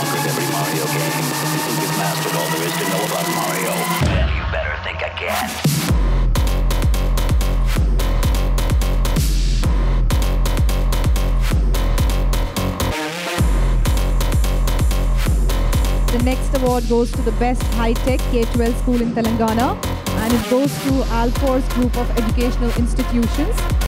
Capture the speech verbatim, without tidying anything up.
conquered every Mario game. You think you've mastered all there is to know about Mario? Then you better think again. The next award goes to the best high-tech K twelve school in Telangana, and it goes to Alfor's group of educational institutions.